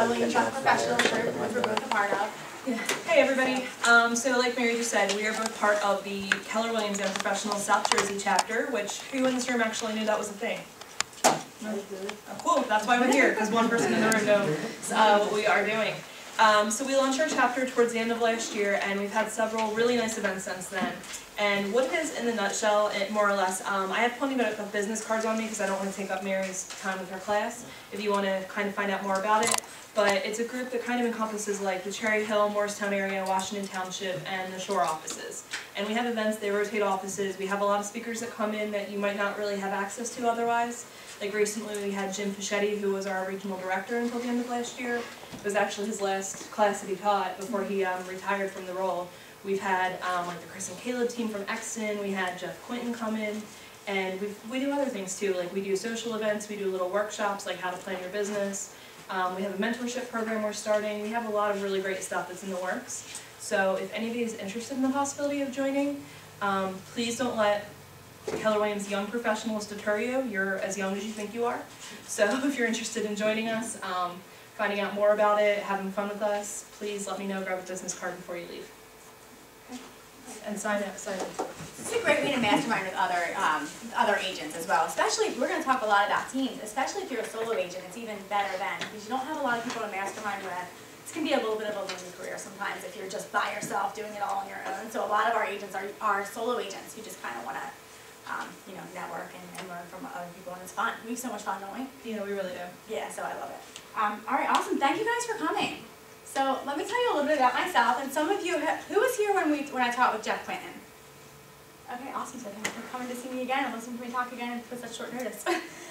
Keller Williams Young Professionals Group, which we're both a part of. Yeah. Hey everybody. So like Mary just said, we are both part of the Keller Williams Young Professionals South Jersey chapter, which who in this room actually knew that was a thing? Oh, cool. That's why we're here, because one person in the room knows what we are doing. So we launched our chapter towards the end of last year, and we've had several really nice events since then. And what it is in the nutshell, more or less, I have plenty of business cards on me because I don't want to take up Mary's time with her class if you want to kind of find out more about it. But it's a group that kind of encompasses like the Cherry Hill, Morristown area, Washington Township, and the Shore offices. And we have events, they rotate offices. We have a lot of speakers that come in that you might not really have access to otherwise. Like recently we had Jim Fischetti, who was our regional director until the end of last year. It was actually his last class that he taught before he retired from the role. We've had like the Chris and Caleb team from Exton. We had Jeff Quinton come in. And we do other things too, like we do social events, we do little workshops like how to plan your business. We have a mentorship program we're starting. We have a lot of really great stuff that's in the works. So if anybody is interested in the possibility of joining, please don't let Keller Williams Young Professionals deter you. You're as young as you think you are. So if you're interested in joining us, finding out more about it, having fun with us, please let me know, grab a business card before you leave. Okay. And sign up. It's a great way to mastermind with other agents as well. Especially, we're going to talk a lot about teams, especially if you're a solo agent, it's even better then, because you don't have a lot of people to mastermind with. It's going to be a little bit of a lonely career sometimes if you're just by yourself doing it all on your own. So a lot of our agents are solo agents who just kind of want to network and learn from other people, and it's fun. We have so much fun, don't we? Yeah, we really do. Yeah, so I love it. All right, awesome. Thank you guys for coming. So let me tell you a little bit about myself, and some of you, who was here when I taught with Jeff Quinton? Okay, awesome. So thanks for coming to see me again and listening to me talk again with such short notice.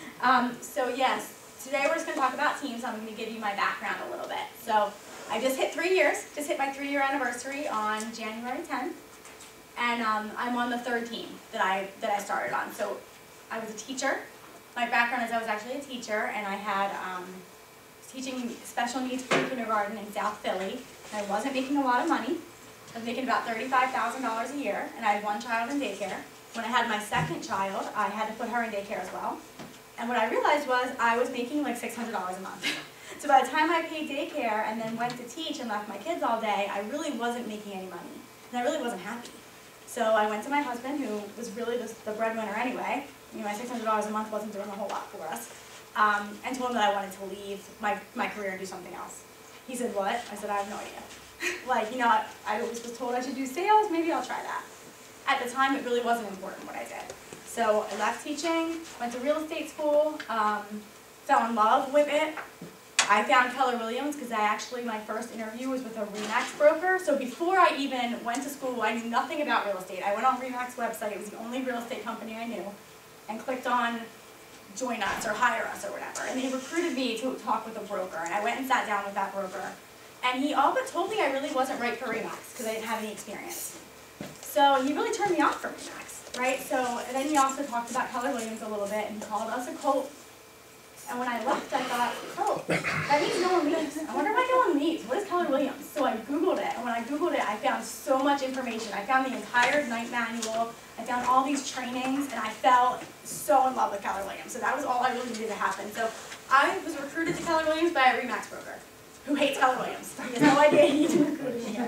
So yes, today we're just going to talk about teams. I'm going to give you my background a little bit. So I just hit 3 years, just hit my 3-year anniversary on January 10th. And I'm on the 3rd team that I started on. So I was a teacher. My background is I was actually a teacher, and I had teaching special needs pre-kindergarten in South Philly. And I wasn't making a lot of money. I was making about $35,000 a year, and I had 1 child in daycare. When I had my 2nd child, I had to put her in daycare as well. And what I realized was I was making like $600 a month. So by the time I paid daycare and then went to teach and left my kids all day, I really wasn't making any money. And I really wasn't happy. So I went to my husband, who was really the breadwinner anyway. You know, my $600 a month wasn't doing a whole lot for us. And told him that I wanted to leave my career and do something else. He said, what? I said, I have no idea. Like, you know, I always was told I should do sales, maybe I'll try that. At the time, it really wasn't important what I did. So I left teaching, went to real estate school, fell in love with it. I found Keller Williams because my first interview was with a RE/MAX broker. So before I even went to school, I knew nothing about real estate. I went on RE/MAX website, it was the only real estate company I knew, and clicked on join us or hire us or whatever. And they recruited me to talk with a broker, and I went and sat down with that broker. And he all but told me I really wasn't right for RE/MAX because I didn't have any experience. So he really turned me off for RE/MAX, right? So and then he also talked about Keller Williams a little bit and called us a cult. And when I left, I thought, oh, that means no one leaves. I wonder why no one leaves. What is Keller Williams? So I Googled it, and when I Googled it, I found so much information. I found the entire Knight manual. I found all these trainings, and I fell so in love with Keller Williams. So that was all I really needed to happen. So I was recruited to Keller Williams by a RE/MAX broker who hates Keller Williams. He has no idea he even recruited me here.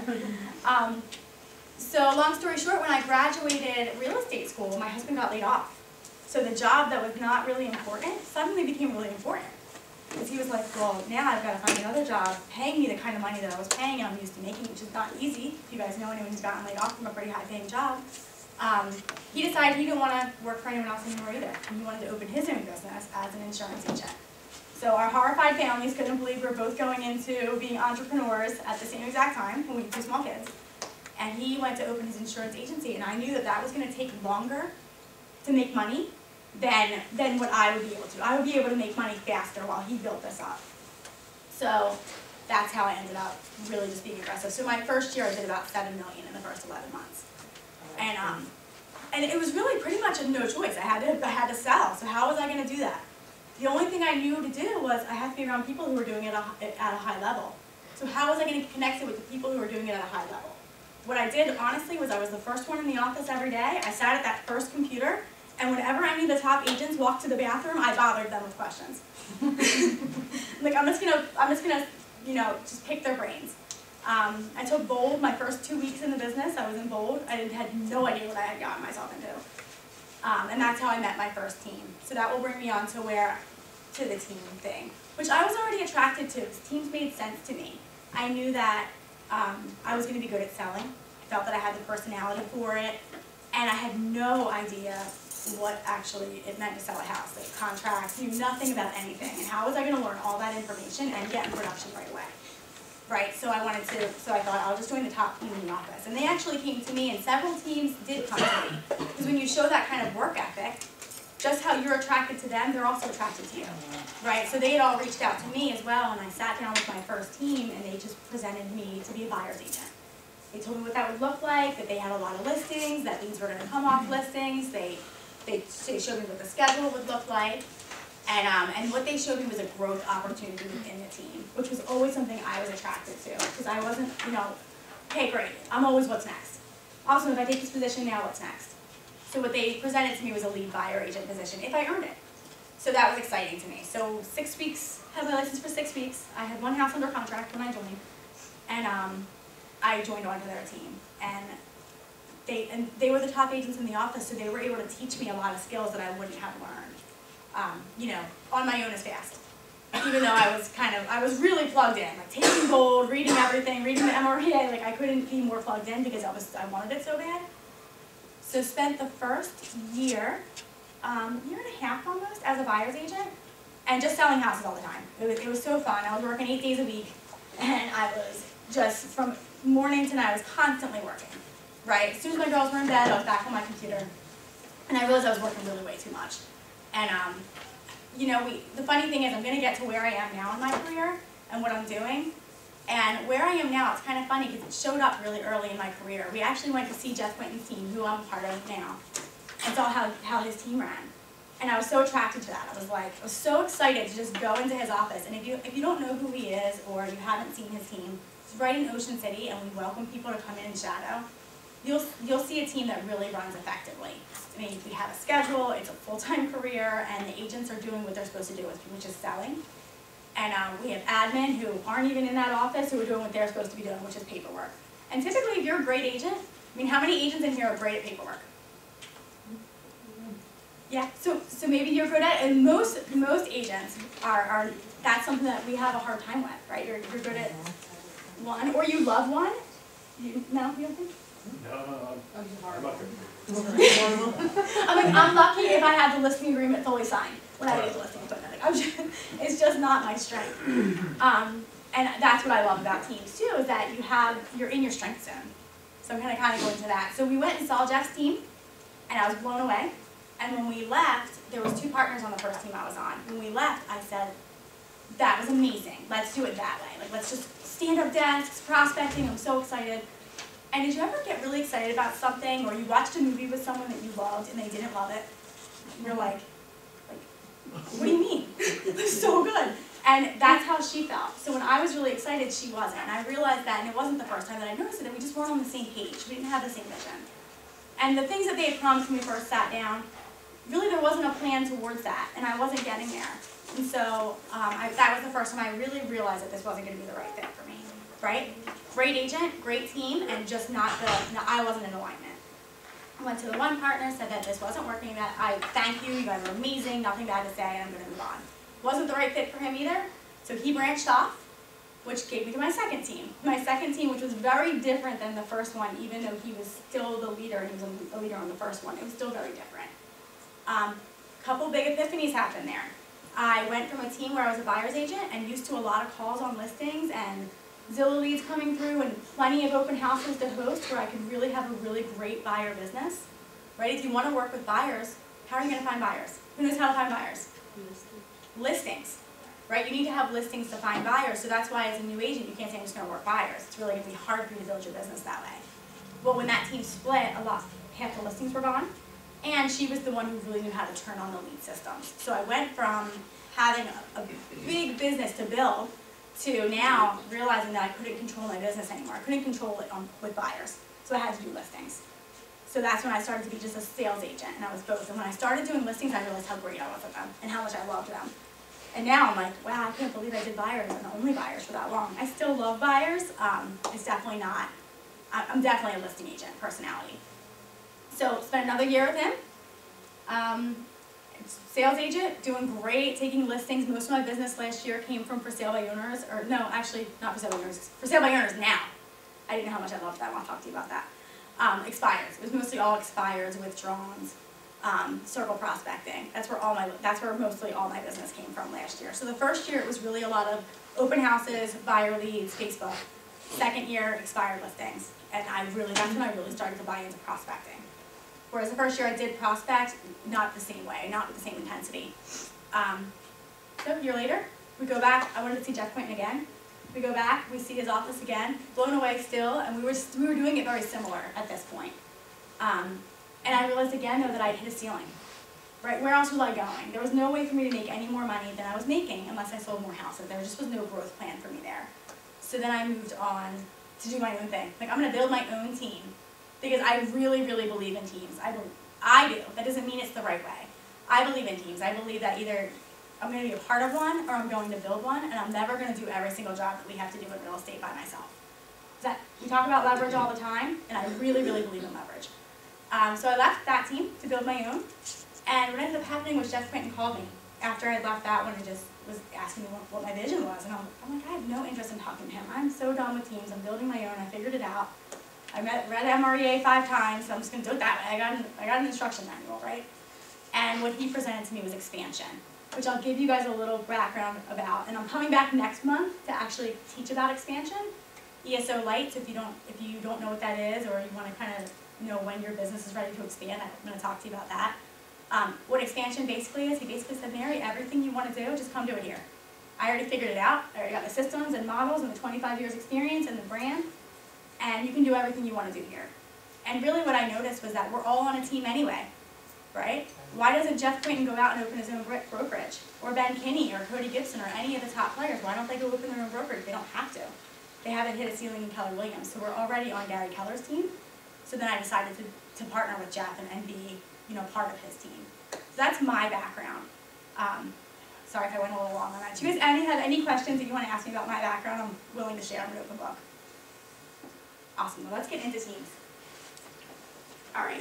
So long story short, when I graduated real estate school, my husband got laid off. So the job that was not really important suddenly became really important. Because he was like, well, now I've got to find another job paying me the kind of money that I was paying and I'm used to making, which is not easy. If you guys know anyone who's gotten laid off from a pretty high-paying job. He decided he didn't want to work for anyone else anymore either. And he wanted to open his own business as an insurance agent. So our horrified families couldn't believe we were both going into being entrepreneurs at the same exact time when we had 2 small kids. And he went to open his insurance agency, and I knew that that was going to take longer to make money than what I would be able to. I would be able to make money faster while he built this up. So that's how I ended up really just being aggressive. So my first year I did about $7 million in the first 11 months. And it was really pretty much a no choice. I had to sell. So how was I going to do that? The only thing I knew to do was I had to be around people who were doing it at a high level. So how was I going to get connected with the people who were doing it at a high level? What I did, honestly, was I was the first one in the office every day. I sat at that first computer, and whenever any of the top agents walked to the bathroom, I bothered them with questions. Like, I'm just gonna you know, just pick their brains. I took Bold my first 2 weeks in the business. I was in Bold. I had no idea what I had gotten myself into. And that's how I met my first team. So that will bring me on to the team thing, which I was already attracted to. Teams made sense to me. I knew that I was going to be good at selling. I felt that I had the personality for it, and I had no idea what actually it meant to sell a house, like contracts, knew nothing about anything. And how was I going to learn all that information and get in production right away? Right, so I thought I'll just join the top team in the office. And they actually came to me, and several teams did come to me. Because when you show that kind of work ethic, just how you're attracted to them, they're also attracted to you. Right, so they had all reached out to me as well, and I sat down with my first team, and they just presented me to be a buyer's agent. They told me what that would look like, that they had a lot of listings, that these were going to come off listings. They showed me what the schedule would look like. And what they showed me was a growth opportunity within the team, which was always something I was attracted to, because I wasn't, you know, okay, great, I'm always what's next. Also, if I take this position now, what's next? So what they presented to me was a lead buyer agent position, if I earned it. So that was exciting to me. So 6 weeks, had my license for 6 weeks. I had one house under contract when I joined, and I joined onto their team. And they were the top agents in the office, so they were able to teach me a lot of skills that I wouldn't have learned. You know, on my own as fast. Even though I was really plugged in, like taking Bold, reading everything, reading the MREA, like I couldn't be more plugged in because I wanted it so bad. So spent the first year and a half almost as a buyer's agent, and just selling houses all the time. It was so fun. I was working 8 days a week, and I was just, from morning to night, I was constantly working, right? As soon as my girls were in bed, I was back on my computer, and I realized I was working really way too much. And, you know, the funny thing is I'm going to get to where I am now in my career and what I'm doing. And where I am now, it's kind of funny because it showed up really early in my career. We actually went to see Jeff Quinton's team, who I'm part of now, and saw how his team ran. And I was so attracted to that. I was so excited to just go into his office. And if you don't know who he is or you haven't seen his team, it's right in Ocean City, and we welcome people to come in and shadow. You'll see a team that really runs effectively. I mean, we have a schedule, it's a full-time career, and the agents are doing what they're supposed to do, which is selling. And we have admin who aren't even in that office who are doing what they're supposed to be doing, which is paperwork. And typically, if you're a great agent, I mean, how many agents in here are great at paperwork? Yeah, so maybe you're good at it, and most agents are, that's something that we have a hard time with, right? You're good at one, or you love one. No, you don't think? No, I'm not good. I'm lucky if I have the listing agreement fully signed when I get the listing equipment. It's just not my strength. And that's what I love about teams too, is that you're in your strength zone. So I'm going to kind of go into that. So we went and saw Jeff's team, and I was blown away. And when we left, there was 2 partners on the first team I was on. When we left, I said, that was amazing. Let's do it that way. Like, let's just stand up desks, prospecting. I'm so excited. And did you ever get really excited about something, or you watched a movie with someone that you loved and they didn't love it? And you're like, what do you mean? It was so good. And that's how she felt. So when I was really excited, she wasn't. And I realized that, and it wasn't the first time that I noticed it, that we just weren't on the same page. We didn't have the same vision. And the things that they had promised when we first sat down, really there wasn't a plan towards that, and I wasn't getting there. And so that was the first time I really realized that this wasn't going to be the right fit for me, right? Great agent, great team, and just I wasn't in alignment. I went to the one partner, said that this wasn't working, that I thank you, you guys are amazing, nothing bad to say, and I'm going to move on. Wasn't the right fit for him either, so he branched off, which gave me to my second team. My second team, which was very different than the first one, even though he was still the leader, and he was a leader on the first one, it was still very different. Couple big epiphanies happened there. I went from a team where I was a buyer's agent and used to a lot of calls on listings and Zillow leads coming through and plenty of open houses to host where I could really have a really great buyer business. Right? If you want to work with buyers, how are you going to find buyers? Who knows how to find buyers? Listings. Right? You need to have listings to find buyers, so that's why as a new agent you can't say I'm just going to work buyers. It's really going to be hard for you to build your business that way. Well, when that team split, half the listings were gone. And she was the one who really knew how to turn on the lead systems. So I went from having a big business to build to now realizing that I couldn't control my business anymore. I couldn't control it with buyers. So I had to do listings. So that's when I started to be just a sales agent, and I was both. And when I started doing listings, I realized how great I was at them and how much I loved them. And now I'm like, wow, I can't believe I did buyers and only buyers for that long. I still love buyers. It's definitely not, I'm definitely a listing agent personality. So spent another year with him. Sales agent, doing great, taking listings. Most of my business last year came from for sale by owners, or no, actually not for sale by owners, for sale by owners now. I didn't know how much I loved that. I want to talk to you about that. Expires. It was mostly all expires, withdrawals, circle prospecting. That's where mostly all my business came from last year. So the first year it was really a lot of open houses, buyer leads, Facebook. Second year, expired listings. And that's when I really started to buy into prospecting. Whereas the first year I did prospect, not the same way, not with the same intensity. So a year later, we go back. I wanted to see Jeff Quinton again. We go back, we see his office again, blown away still, and we were doing it very similar at this point. And I realized again though that I'd hit a ceiling. Right? Where else was I going? There was no way for me to make any more money than I was making unless I sold more houses. There just was no growth plan for me there. So then I moved on to do my own thing. Like, I'm going to build my own team because I really, really believe in teams. I do. That doesn't mean it's the right way. I believe in teams. I believe that either I'm going to be a part of one or I'm going to build one, and I'm never going to do every single job that we have to do in real estate by myself. We talk about leverage all the time, and I really, really believe in leverage. So I left that team to build my own, and what ended up happening was Jeff Quinton called me after I left that one and just was asking me what my vision was, and I'm like, I have no interest in talking to him. I'm so done with teams. I'm building my own. I figured it out. I read MREA 5 times, so I'm just going to do it that way. I got an instruction manual, right? And what he presented to me was expansion, which I'll give you guys a little background about. And I'm coming back next month to actually teach about expansion. ESO Lights, if you don't know what that is, or you want to kind of know when your business is ready to expand, I'm going to talk to you about that. What expansion basically is, he basically said, Mary, everything you want to do, just come do it here. I already figured it out. I already got the systems and models and the 25 years experience and the brand, and you can do everything you want to do here. And really what I noticed was that we're all on a team anyway, right? Why doesn't Jeff Quinton go out and open his own brokerage? Or Ben Kinney or Cody Gibson or any of the top players? Why don't they go open their own brokerage? They don't have to. They haven't hit a ceiling in Keller Williams. So we're already on Gary Keller's team. So then I decided to partner with Jeff and be part of his team. So that's my background. Sorry if I went a little long on that. Do you guys have any questions that you want to ask me about my background? I'm willing to share. I'm an open book. Awesome. Well, let's get into teams. All right.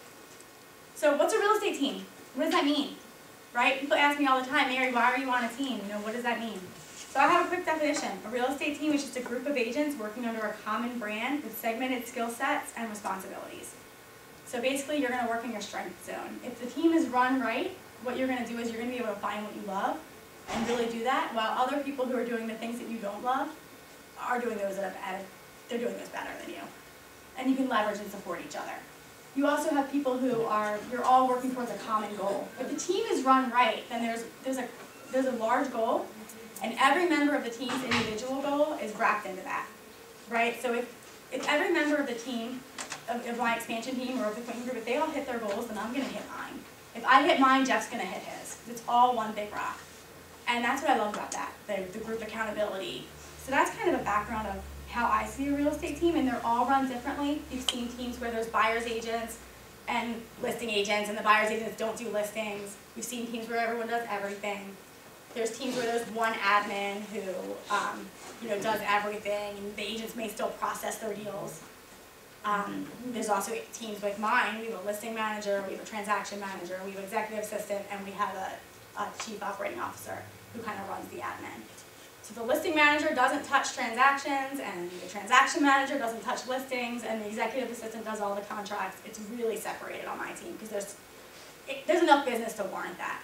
So what's a real estate team? What does that mean? Right? People ask me all the time, Mary, why are you on a team? What does that mean? So I have a quick definition. A real estate team is just a group of agents working under a common brand with segmented skill sets and responsibilities. So basically, you're going to work in your strength zone. If the team is run right, what you're going to do is you're going to be able to find what you love and really do that, while other people who are doing the things that you don't love are doing those they're doing this better than you. And you can leverage and support each other. You also have people who you're all working towards a common goal. If the team is run right, then there's a large goal, and every member of the team's individual goal is wrapped into that, right? So if every member of the team, of my expansion team or of the Quinton group, if they all hit their goals, then I'm going to hit mine. If I hit mine, Jeff's going to hit his. It's all one big rock. And that's what I love about that, the group accountability. So that's kind of a background of how I see a real estate team, and they're all run differently. You've seen teams where there's buyer's agents and listing agents, and the buyer's agents don't do listings. We've seen teams where everyone does everything. There's teams where there's one admin who does everything, and the agents may still process their deals. There's also teams like mine. We have a listing manager, we have a transaction manager, we have an executive assistant, and we have a chief operating officer who kind of runs the admin. So the listing manager doesn't touch transactions, and the transaction manager doesn't touch listings, and the executive assistant does all the contracts. It's really separated on my team because there's enough business to warrant that.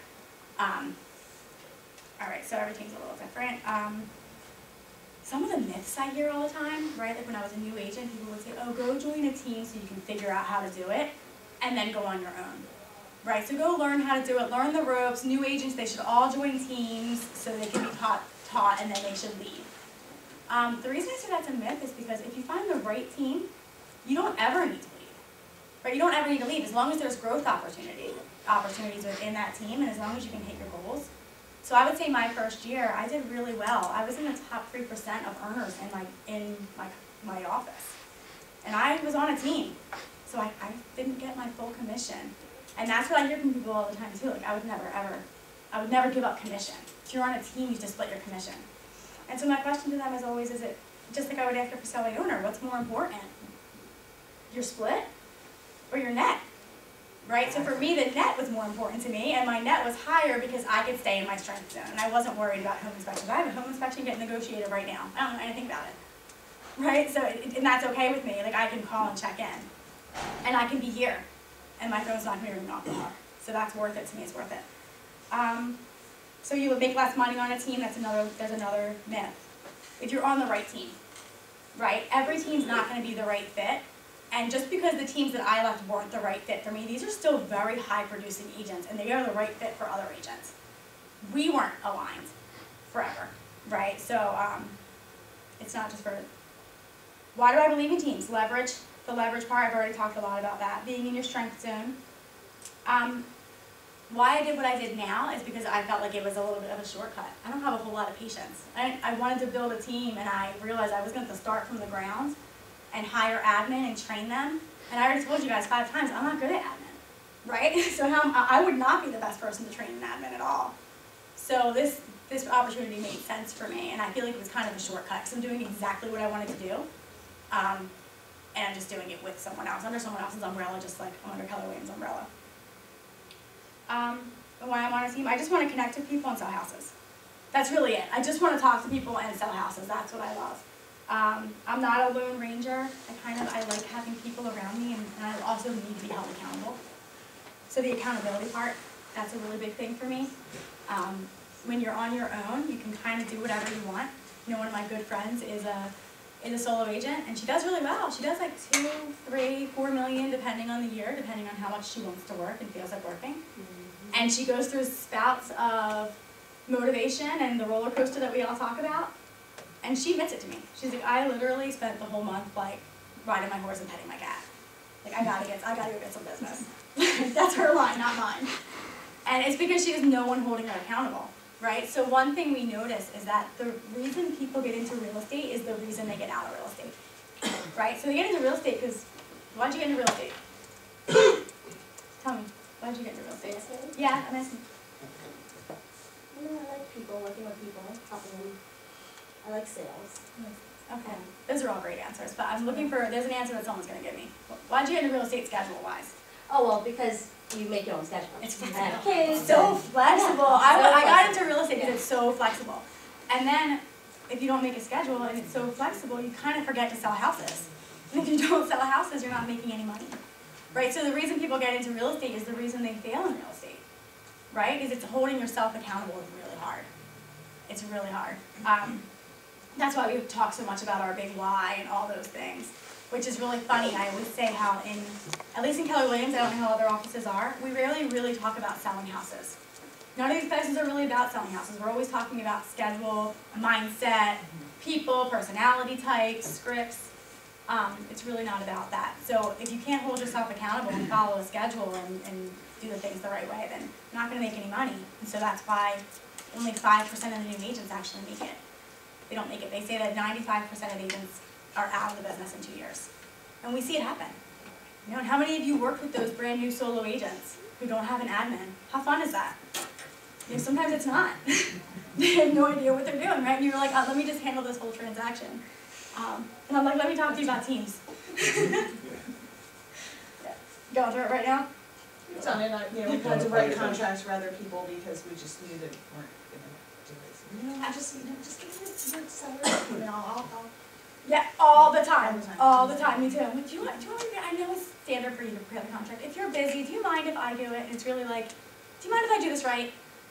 All right, so everything's a little different. Some of the myths I hear all the time, right? Like when I was a new agent, people would say, oh, go join a team so you can figure out how to do it, and then go on your own. Right, so go learn how to do it, learn the ropes. New agents, they should all join teams so they can be taught, and then they should lead. The reason I say that's a myth is because if you find the right team, you don't ever need to lead. Right, you don't ever need to lead as long as there's growth opportunities within that team, and as long as you can hit your goals. So I would say my first year, I did really well. I was in the top 3% of earners in my office. And I was on a team, so I didn't get my full commission. And that's what I hear from people all the time too, like I would never ever I would never give up commission. If you're on a team, you have to split your commission. And so my question to them is always, is it, just like I would ask a facility owner, what's more important? Your split or your net? Right? So for me, the net was more important to me, and my net was higher because I could stay in my strength zone, and I wasn't worried about home inspections. I have a home inspection getting negotiated right now. I don't know anything about it. Right? So, and that's okay with me. Like, I can call and check in, and I can be here, and my phone's not going to ring off the hook. So that's worth it to me. It's worth it. So you would make less money on a team. There's another myth. If you're on the right team, right? Every team's not going to be the right fit. And just because the teams that I left weren't the right fit for me, these are still very high-producing agents, and they are the right fit for other agents. We weren't aligned forever, right? So it's not just for, why do I believe in teams? Leverage, the leverage part, I've already talked a lot about that. Being in your strength zone. Why I did what I did now is because I felt like it was a little bit of a shortcut. I don't have a whole lot of patience. I wanted to build a team, and I realized I was going to have to start from the ground and hire admin and train them. And I already told you guys 5 times, I'm not good at admin, right? So I would not be the best person to train an admin at all. So this opportunity made sense for me, and I feel like it was kind of a shortcut, because I'm doing exactly what I wanted to do, and I'm just doing it with someone else, under someone else's umbrella, just like I'm under Keller Williams' umbrella. And why I'm on a team, I just want to connect with people and sell houses. That's really it. I just want to talk to people and sell houses. That's what I love. I'm not a lone ranger. I like having people around me, and I also need to be held accountable. So the accountability part, that's a really big thing for me. When you're on your own, you can kind of do whatever you want. You know, one of my good friends is a solo agent, and she does really well. She does like 2, 3, 4 million, depending on the year, depending on how much she wants to work and feels like working. And she goes through spouts of motivation and the roller coaster that we all talk about. And she admits it to me. She's like, I literally spent the whole month like riding my horse and petting my cat. Like, I gotta go get some business. That's her line, not mine. And it's because she has no one holding her accountable, right? So one thing we notice is that the reason people get into real estate is the reason they get out of real estate, right? So they get into real estate because, why'd you get into real estate? Tell me, why'd you get into real estate? Yeah, I'm asking. I like people, working with people, helping them. I like sales. Okay, those are all great answers, but I'm looking for, there's an answer that someone's going to give me. Why'd you get into real estate schedule-wise? Oh, well, because you make your own schedule. It's I flexible. have kids. So flexible. Yeah, I got into real estate because it's so flexible. And then, if you don't make a schedule and it's so flexible, you kind of forget to sell houses. And if you don't sell houses, you're not making any money. Right? So the reason people get into real estate is the reason they fail in real estate. Right? Is it's holding yourself accountable is really hard. It's really hard. That's why we talk so much about our big why and all those things, which is really funny. I always say how at least in Keller Williams, I don't know how other offices are, we rarely really talk about selling houses. None of these places are really about selling houses. We're always talking about schedule, mindset, people, personality types, scripts. It's really not about that. So if you can't hold yourself accountable and follow a schedule and do the things the right way, then you're not going to make any money. And so that's why only 5% of the new agents actually make it. They don't make it. They say that 95% of agents are out of the business in 2 years. And we see it happen. You know, and how many of you worked with those brand new solo agents who don't have an admin? How fun is that? You know, sometimes it's not. They have no idea what they're doing, right? And you're like, oh, let me just handle this whole transaction. And I'm like, let me talk to you about teams. Yeah. Going through it right now? It's on it, we had to write contracts for other people because we just knew that we weren't gonna do it. Just give it to someone, and I'll Yeah, all the time. All the time. All the time. Me too. I'm like, do you want me to, I know it's standard for you to prepare the contract. If you're busy, do you mind if I do it? And it's really like, do you mind if I do this right?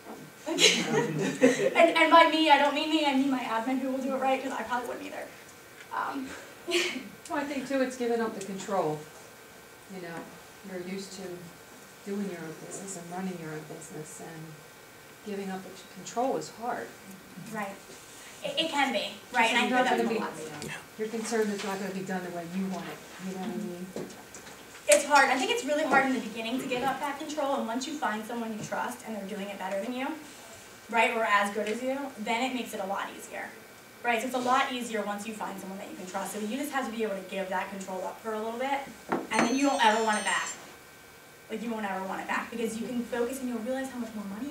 and by me, I don't mean me, I mean my admin who will do it right, because I probably wouldn't either. Well, I think too, it's giving up the control. You know, you're used to doing your own business and running your own business, and giving up the control is hard. Right. It can be, right, and I hear that from a lot. You're concerned it's not gonna be done the way you want it, you know what I mean? It's hard. I think it's really hard in the beginning to give up that control, and once you find someone you trust and they're doing it better than you, right, or as good as you, then it makes it a lot easier. Right, so it's a lot easier once you find someone that you can trust. So you just have to be able to give that control up for a little bit, and then you don't ever want it back. Like, you won't ever want it back, because you can focus and you'll realize how much more money you'll make.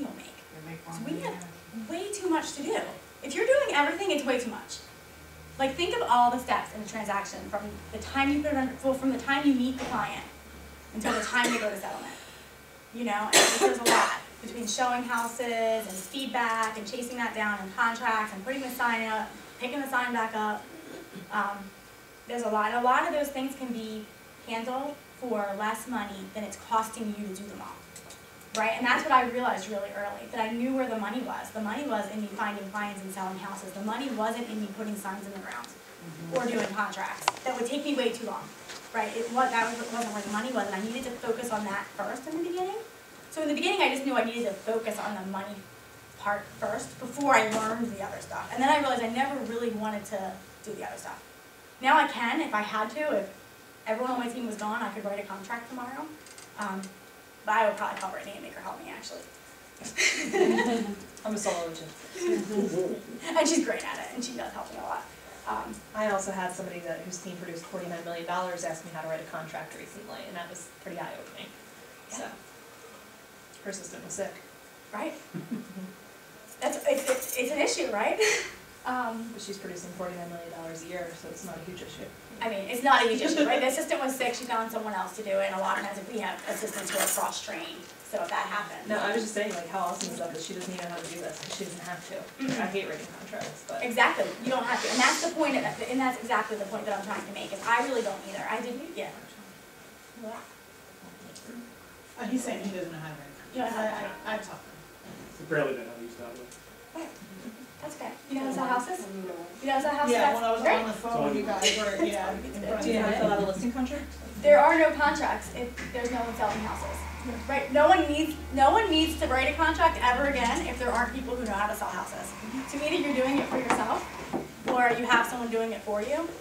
So we have way too much to do. If you're doing everything, it's way too much. Like, think of all the steps in a transaction from the time you put it under, well, from the time you meet the client until the time you go to settlement. You know, and there's a lot between showing houses and feedback and chasing that down and contracts and putting the sign up, picking the sign back up. There's a lot, and a lot of those things can be handled for less money than it's costing you to do them all. Right, and that's what I realized really early, that I knew where the money was. The money was in me finding clients and selling houses. The money wasn't in me putting signs in the ground or doing contracts. That would take me way too long, right? That wasn't where the money was, and I needed to focus on that first in the beginning. So in the beginning, I just knew I needed to focus on the money part first before I learned the other stuff. And then I realized I never really wanted to do the other stuff. Now I can, if I had to. If everyone on my team was gone, I could write a contract tomorrow. But I would probably call Brittany and make her help me, actually. I'm a solo agent. And she's great at it, and she does help me a lot. I also had somebody whose team produced $49 million ask me how to write a contract recently, and that was pretty eye-opening. Yeah. So, her assistant was sick. Right? It's an issue, right? But she's producing $49 million a year, so it's not a huge issue. I mean, it's not a huge issue, right? The assistant was sick, she found someone else to do it, and a lot of times if we have assistants who are cross-trained, so if that happens. No, I was just saying, like, how awesome is that she doesn't even know how to do this, because she doesn't have to. I hate writing contracts, but. Exactly, you don't have to, and that's the point, and that's exactly the point that I'm trying to make, is I really don't either. I didn't, yeah. He's saying he doesn't know how to write. You don't have that. I taught him. It's barely been how you start with. That's okay. You know how to sell houses? You know how to sell houses? Yeah, That's when I was great. on the phone, when you guys were, yeah. in front Do you know how to of fill me. out a listing contract? There are no contracts if there's no one selling houses, right? No one needs to write a contract ever again if there aren't people who know how to sell houses. So either you're doing it for yourself, or you have someone doing it for you.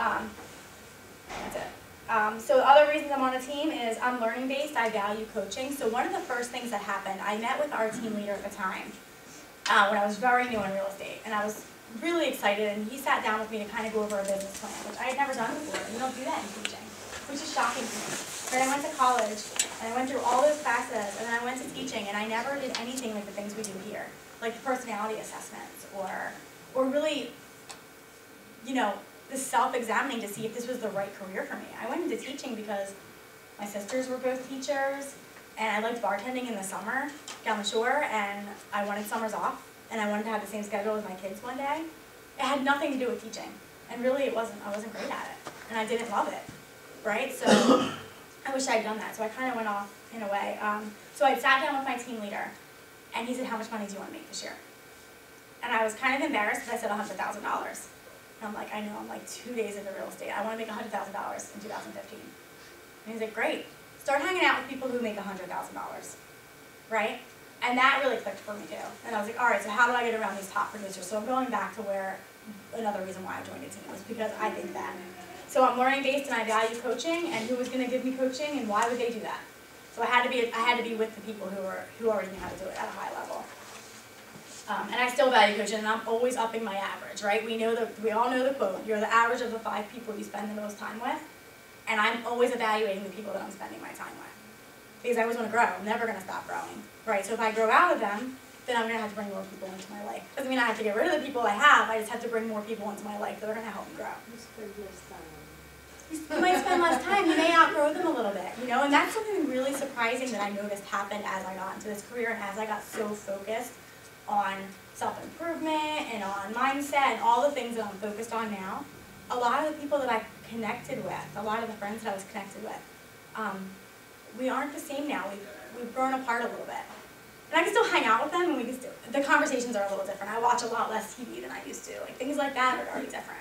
That's it. So the other reasons I'm on a team is I'm learning based, I value coaching. So one of the first things that happened, I met with our team leader at the time, when I was very new in real estate, and I was really excited, and he sat down with me to kind of go over a business plan, which I had never done before. You don't do that in teaching, which is shocking to me. But I went to college, and I went through all those classes, and then I went to teaching, and I never did anything like the things we do here, like the personality assessments, or really, you know, the self-examining to see if this was the right career for me. I went into teaching because my sisters were both teachers, and I liked bartending in the summer down the shore, and I wanted summers off, and I wanted to have the same schedule as my kids one day. It had nothing to do with teaching, and really I wasn't great at it, and I didn't love it, right? So I wish I had done that, so I kind of went off in a way. So I sat down with my team leader, and he said, how much money do you want to make this year? And I was kind of embarrassed because I said $100,000. And I'm like, I know, I'm like 2 days into real estate. I want to make $100,000 in 2015. And he's like, great. Start hanging out with people who make $100,000, right? And that really clicked for me too. And I was like, all right, so how do I get around these top producers? So I'm going back to where another reason why I joined a team was because I think that. So I'm learning based and I value coaching, and who was going to give me coaching and why would they do that? So I had to be with the people who already knew how to do it at a high level. And I still value coaching, and I'm always upping my average, right? We all know the quote, you're the average of the 5 people you spend the most time with, and I'm always evaluating the people that I'm spending my time with. Because I always want to grow, I'm never going to stop growing, right? So if I grow out of them, then I'm going to have to bring more people into my life. Doesn't mean I have to get rid of the people I have, I just have to bring more people into my life that are going to help me grow. You might spend less time, you may outgrow them a little bit, you know? And that's something really surprising that I noticed happened as I got into this career and as I got so focused on self-improvement and on mindset and all the things that I'm focused on now. A lot of the people that I connected with, a lot of the friends that I was connected with, we aren't the same now. We've grown apart a little bit. And I can still hang out with them, and the conversations are a little different. I watch a lot less TV than I used to. Like, things like that are already different.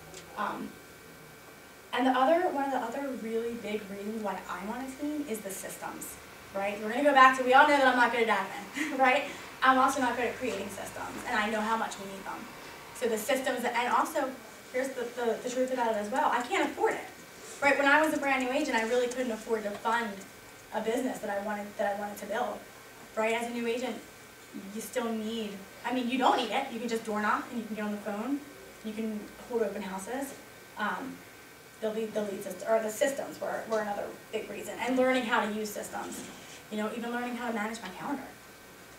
And one of the other really big reasons why I'm on a team is the systems, right? We're gonna go back to, we all know that I'm not good at admin, right? I'm also not good at creating systems, and I know how much we need them. So the systems, and also, here's the truth about it as well, I can't afford it, right? When I was a brand new agent, I really couldn't afford to fund a business that I wanted to build, right? As a new agent, you still need, I mean, you don't need it, you can just door knock, and you can get on the phone, you can hold open houses. The lead system, or the systems were another big reason, and learning how to use systems. You know, even learning how to manage my calendar.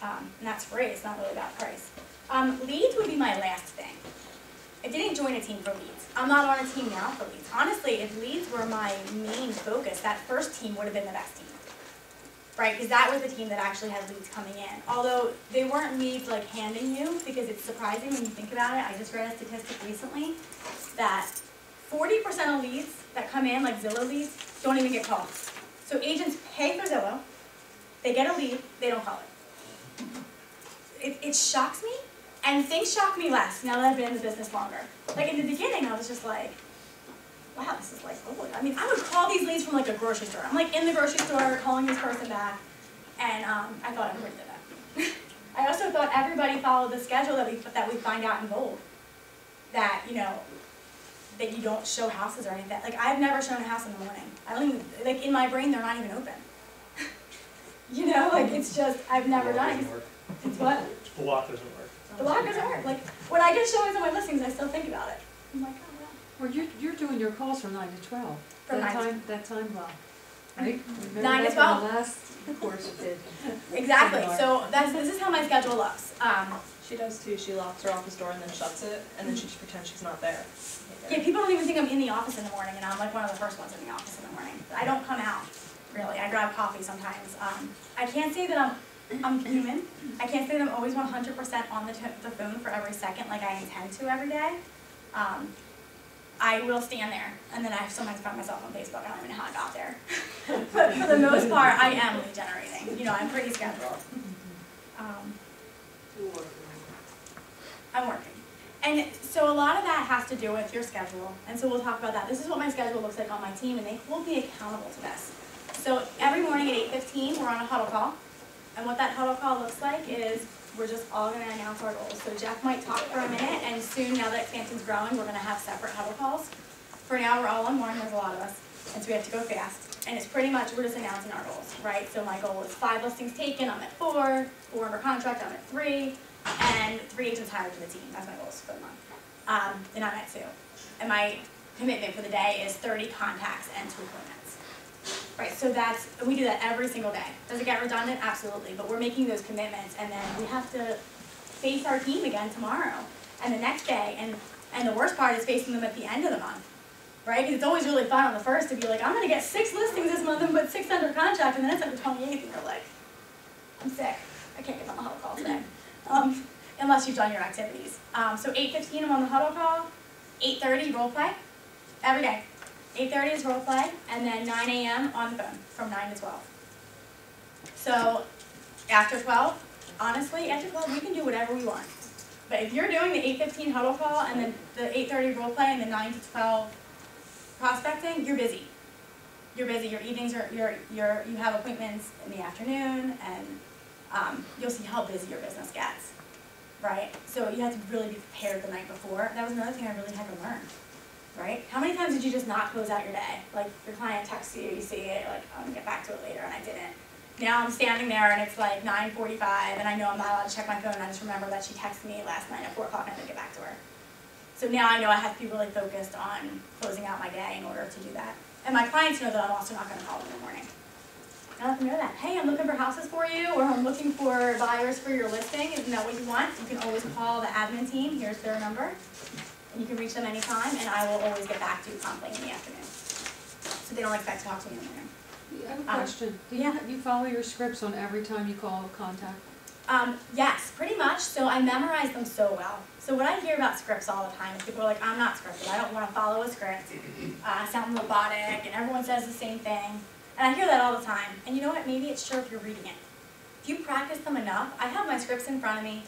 And that's free, it's not really about price. Leads would be my last thing. I didn't join a team for leads. I'm not on a team now for leads. Honestly, if leads were my main focus, that first team would have been the best team. Right, because that was the team that actually had leads coming in. Although they weren't leads like handing you, because it's surprising when you think about it. I just read a statistic recently that 40% of leads that come in, like Zillow leads, don't even get called. So agents pay for Zillow, they get a lead, they don't call it. It shocks me, and things shock me less now that I've been in the business longer. Like in the beginning, I was just like, wow, this is like, oh, I mean, I would call these leads from like a grocery store. I'm like in the grocery store calling this person back, and I thought everybody did that. I also thought everybody followed the schedule that we find out in Bold. That, you know, that you don't show houses or anything. Like, I've never shown a house in the morning. I don't even, like, in my brain, they're not even open. You know, like, it's just, I've never done it. It's what? The lock doesn't work. The lock doesn't work. Like, when I get showings on my listings, I still think about it. I'm like, oh, wow. Well, you're doing your calls from 9 to 12. From 9 to That time block, right? 9 to 12. Remember that from the last course you did. Exactly. So this is how my schedule looks. She does too, she locks her office door and then shuts it, and then she just pretends she's not there. Yeah, people don't even think I'm in the office in the morning, and I'm like one of the first ones in the office in the morning. I don't come out, really. I grab coffee sometimes. I can't say that I'm human. I can't say that I'm always 100% on the phone for every second like I intend to every day. I will stand there, and then I sometimes find myself on Facebook. I don't even know how I got there. But for the most part, I am lead generating. You know, I'm pretty scheduled. I'm working. And so a lot of that has to do with your schedule, and so we'll talk about that. This is what my schedule looks like on my team, and they hold me accountable to this. So every morning at 8:15, we're on a huddle call, and what that huddle call looks like is we're just all going to announce our goals. So Jeff might talk for a minute, and soon, now that expansion's growing, we're going to have separate huddle calls. For now, we're all on one, there's a lot of us, and so we have to go fast. And it's pretty much, we're just announcing our goals, right? So my goal is 5 listings taken, I'm at 4 under contract, I'm at 3, and 3 agents hired for the team. That's my goals for the month. And I'm at 2. And my commitment for the day is 30 contacts and 2 appointments. Right, so we do that every single day. Does it get redundant? Absolutely, but we're making those commitments, and then we have to face our team again tomorrow, and the next day, and the worst part is facing them at the end of the month, right? Because it's always really fun on the first to be like, I'm gonna get 6 listings this month and put 6 under contract, and then it's at the 28th, and you're like, I'm sick, I can't get on the huddle call today. Unless you've done your activities. So 8:15, I'm on the huddle call, 8:30, role play, every day. 8:30 is role play, and then 9 a.m. on the phone, from 9 to 12. So, after 12, honestly, after 12, we can do whatever we want. But if you're doing the 8:15 huddle call, and then the 8:30 role play, and the 9 to 12 prospecting, you're busy. You're busy, your evenings are, you have appointments in the afternoon, and you'll see how busy your business gets, right? So you have to really be prepared the night before. That was another thing I really had to learn. Right? How many times did you just not close out your day? Like, your client texts you, you see it, like, I'm gonna get back to it later, and I didn't. Now I'm standing there, and it's like 9:45, and I know I'm not allowed to check my phone, and I just remember that she texted me last night at 4 o'clock, and I didn't get back to her. So now I know I have to be really focused on closing out my day in order to do that. And my clients know that I'm also not gonna call them in the morning. I let them know that. Hey, I'm looking for houses for you, or I'm looking for buyers for your listing. Isn't that what you want? You can always call the admin team. Here's their number. And you can reach them anytime, and I will always get back to you promptly in the afternoon. So they don't expect to talk to me in the morning. I have a question. Do you follow your scripts on every time you call a contact? Yes, pretty much. So I memorize them so well. So what I hear about scripts all the time is people are like, I'm not scripted. I don't want to follow a script. I sound robotic, and everyone says the same thing. And I hear that all the time. And you know what? Maybe it's true if you're reading it. If you practice them enough, I have my scripts in front of me.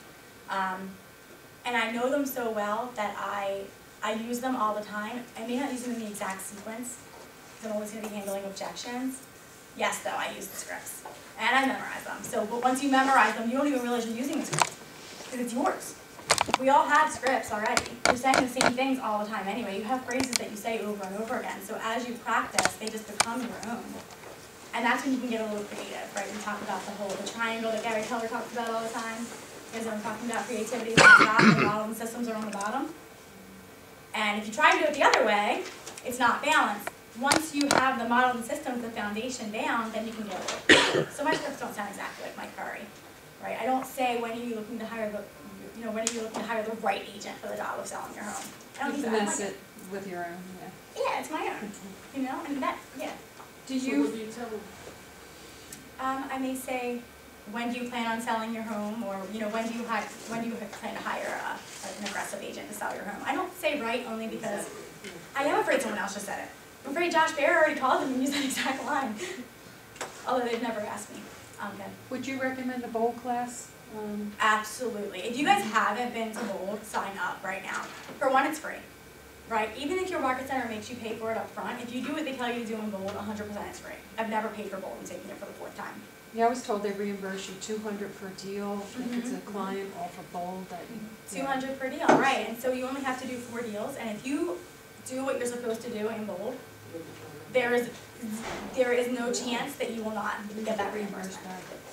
And I know them so well that I use them all the time. I may not use them in the exact sequence, because I'm always going to be handling objections. Yes, though, I use the scripts. And I memorize them. So, but once you memorize them, you don't even realize you're using the script, because it's yours. We all have scripts already. You're saying the same things all the time anyway. You have phrases that you say over and over again. So as you practice, they just become your own. And that's when you can get a little creative, right? We talk about the triangle that Gary Keller talks about all the time. Because I'm talking about creativity is on the top, and model and systems are on the bottom. And if you try to do it the other way, it's not balanced. Once you have the model and systems, the foundation down, then you can get it. So my scripts don't sound exactly like Mike Curry, right? I don't say, when are you looking to hire when are you looking to hire the right agent for the job of selling your home? I don't You use that. finesse it with your own, yeah. Yeah, it's my own, and that, yeah. Do So you, what do you tell them? I may say, when do you plan on selling your home, or, when do you plan to hire an aggressive agent to sell your home? I don't say right only because I am afraid someone else just said it. I'm afraid Josh Bear already called them and used that exact line. Although they've never asked me. Good. would you recommend a bowl class? Absolutely. If you guys haven't been to Bold, sign up right now. For one, it's free, right? Even if your market center makes you pay for it up front, if you do what they tell you to do in Bold, 100% it's free. I've never paid for Bold and taken it for the 4th time. Yeah, I was told they reimburse you $200 per deal, if it's a client off a bowl that you. $200 per deal, right? And so you only have to do 4 deals, and if you do what you're supposed to do in Bold, there is no chance that you will not get that reimbursement.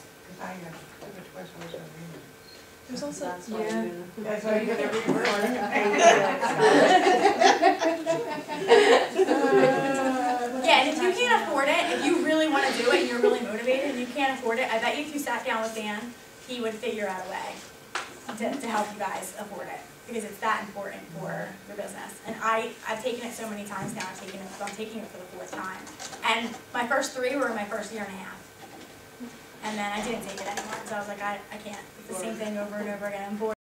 There's also, Yeah. That's why you get every word. Yeah, and if you can't afford it, if you really want to do it and you're really motivated and you can't afford it, I bet you if you sat down with Dan, he would figure out a way to help you guys afford it, because it's that important for your business. And I've taken it so many times now, I'm taking it for the 4th time. And my first 3 were in my first year and a half. And then I didn't take it anymore, so I was like, I can't. It's the same thing over and over again. I'm bored.